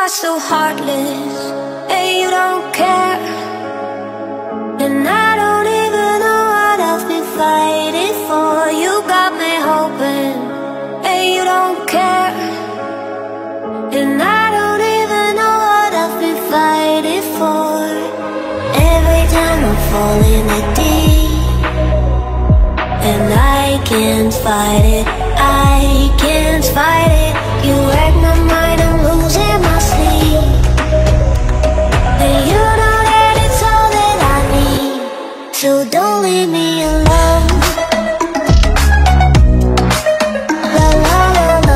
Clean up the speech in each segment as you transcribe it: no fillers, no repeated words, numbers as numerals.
are so heartless, and you don't care. And I don't even know what I've been fighting for. You got me hoping, and you don't care. And I don't even know what I've been fighting for. Every time I fall in the deep, and I can't fight it, I can't fight it. You wreck my mind, I'm losing my sleep. And you know that it's all that I need, so don't leave me alone. La la la la,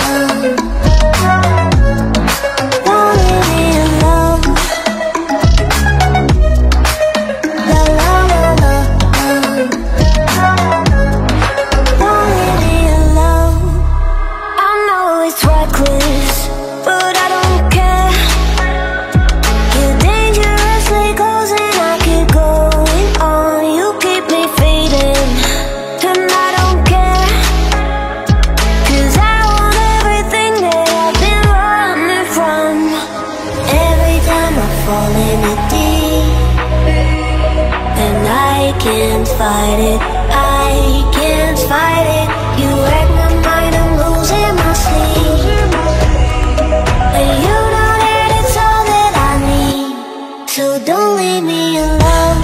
don't leave me alone. La la la la, don't leave me alone. I know it's reckless, but I don't care. You're dangerously close and I keep going on. You keep me fading, and I don't care. 'Cause I want everything that I've been running from. Every time I fall in the deep, and I can't fight it, I can't fight it. You wreck my mind, I'm losing my sleep. And you know that it's all that I need, so don't leave me alone.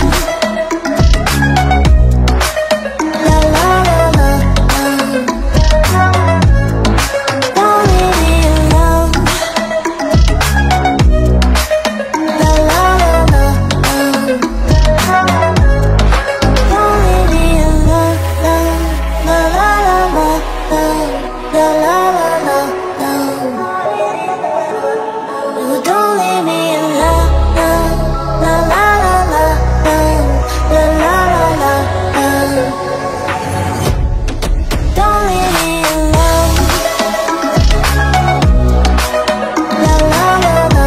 La la la la, don't leave me alone. La la la la, don't leave me alone. La la la la, la la la la, don't leave me alone. La la la la, la la la la, don't leave me alone. La la la la,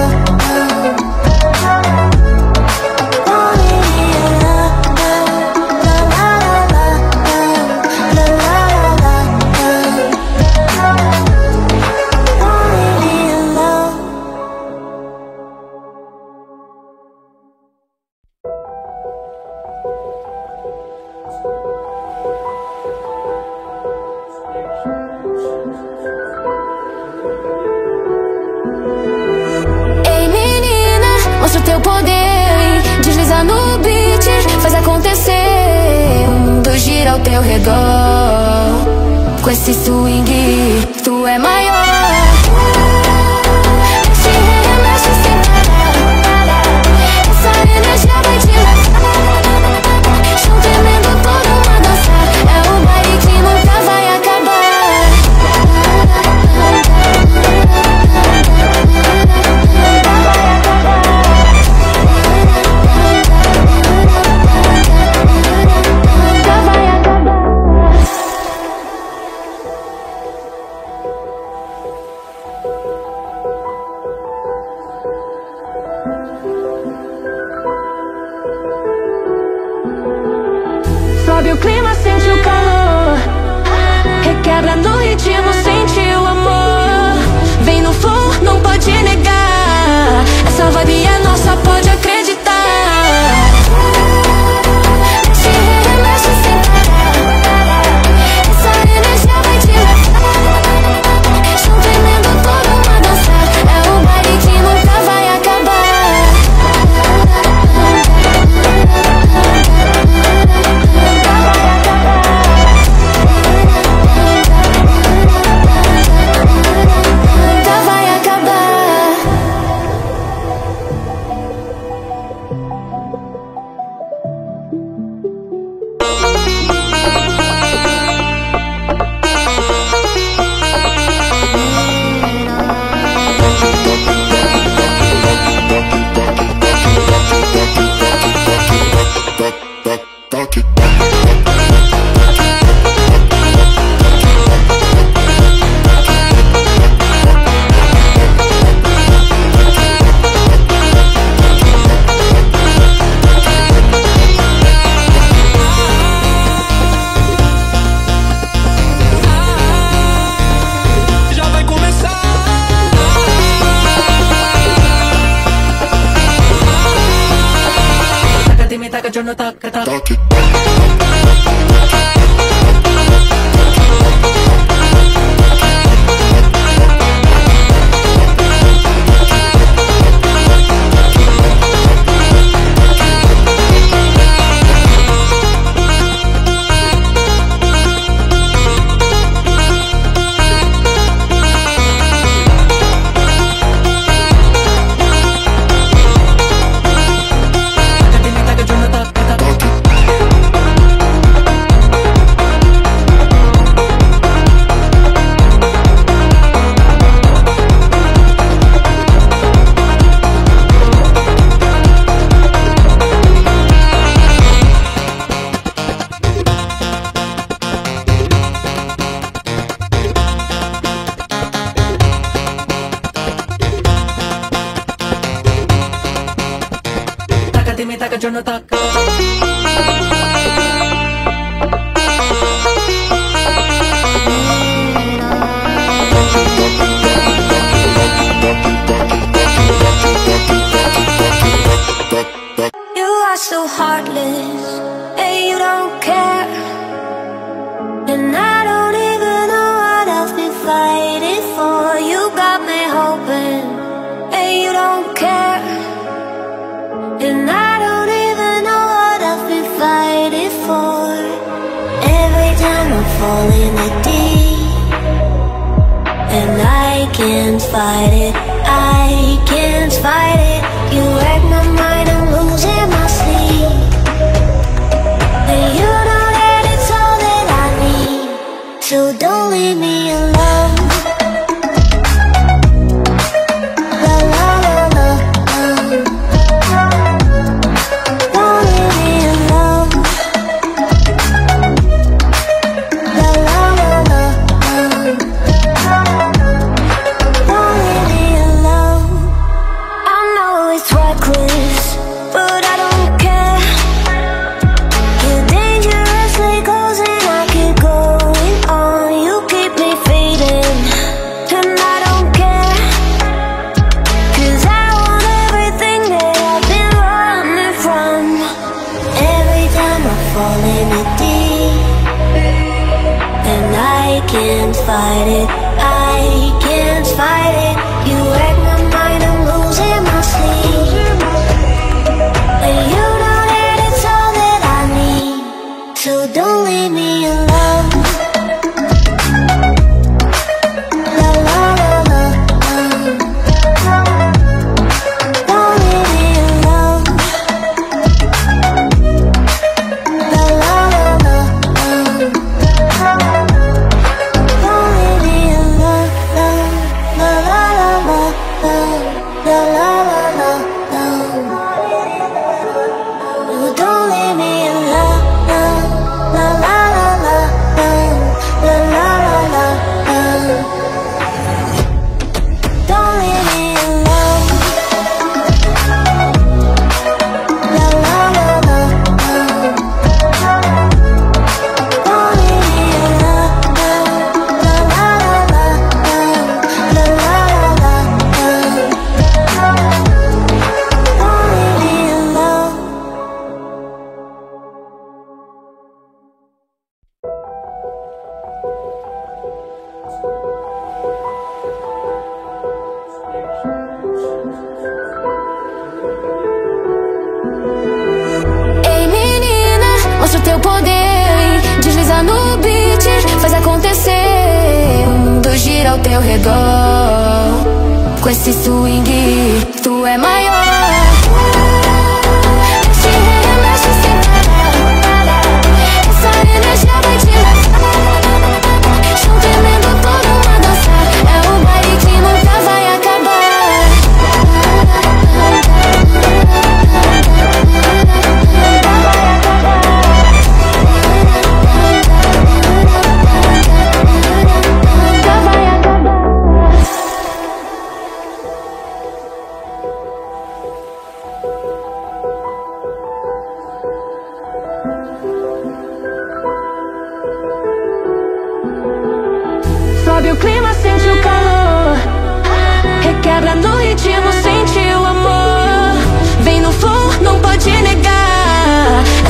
don't leave me alone. La la la la, la la la la, don't leave me alone. Ei menina, mostra o teu poder. Desliza no beat, faz acontecer. O mundo gira ao teu redor. Com esse swing, tu é maior. Se remexe sem parar. Essa energia vai te levar. Chão tremendo, todo mundo a dançar. É o baile que nunca vai acabar. Sobe o clima, sente o calor. Requebra no ritmo, sente o amor. Vem no flow, não pode negar. Essa vibe é nossa, pode acreditar. Se remexe sem parar. Essa energia vai te levar. Chão tremendo, todo mundo a dançar. É o baile que nunca vai acabar. jono taca, taca. Me taca, yo no taca. You are so heartless, and you don't care. And I don't even know what I've been fighting for. You got me hoping, and you don't care. And I don't even know what I've been fighting for. Every time I fall in the deep, and I can't fight it, I can't fight it. You wreck my mind, I'm losing my sleep. And you know that it's all that I need, so don't leave me alone. Can't fight it, I can't fight it. You wreck my mind, I'm losing my sleep. And you know that it's all that I need, so don't leave me alone. La la la la, don't leave me alone. La la la la, teu poder, desliza no beat, faz acontecer. O mundo gira ao teu redor. Com esse swing, tu é maior. Te remexe sem parar. Essa energia vai te levar. Estão tremendo todo mundo a dançar. É o baile que nunca vai acabar. Sobe o clima, sente o calor. Requebra no ritmo, sente o amor. Vem no flow, não pode negar.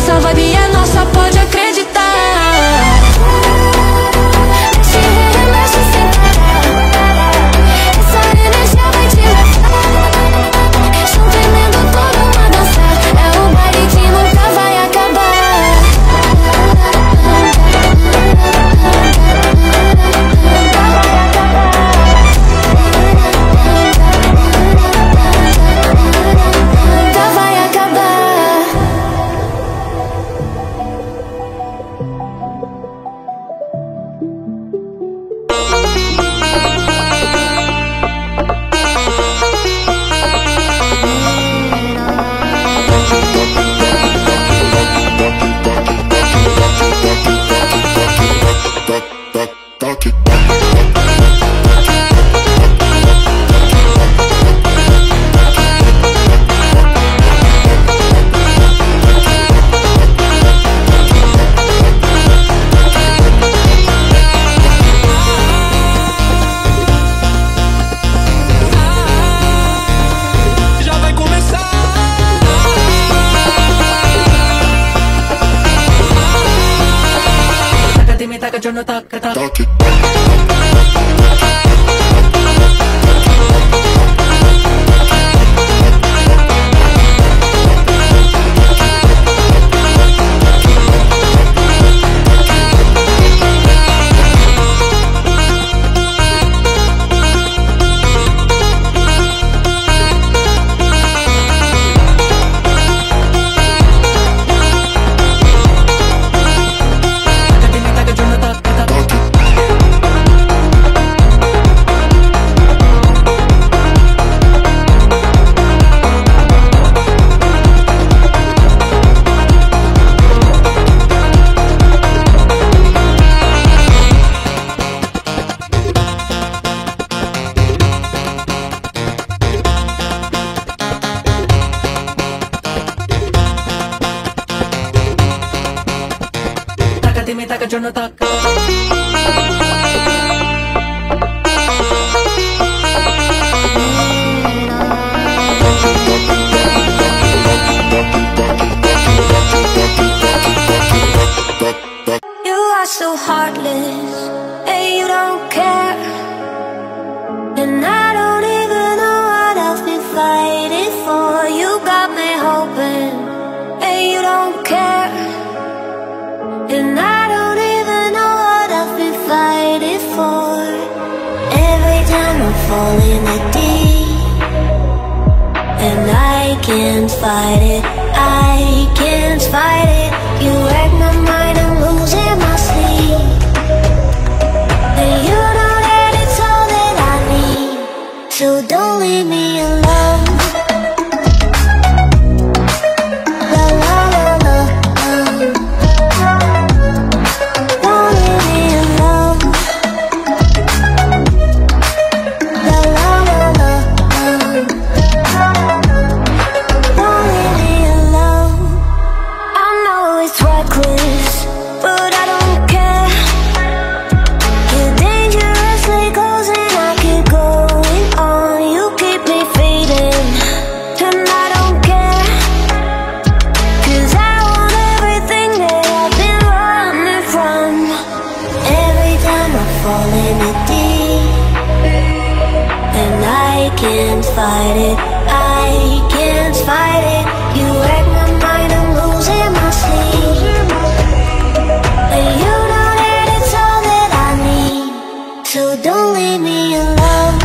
Yo no taca, taca. Me taca, yo no taca. You are so heartless, and you don't care. And I don't even know what I've been fighting for. You got me hoping, and you don't care. And I don't even know what I've been fighting for. Every time I fall in the deep, and I can't fight it, I can't fight it. You wreck my mind, I'm losing my sleep. And you know that it's all that I need, so don't leave me alone. La la la la, don't leave me alone. La la la la, don't leave me alone. I know it's reckless, but I don't care. You're dangerously close and I keep going on. You keep me fading, and I don't care. 'Cause I want everything that I've been running from. Every time I fall in the deep, and I can't fight it, I can't fight it. You wreck my mind, I'm losing my sleep. And you know that it's all that I need, so don't leave me alone.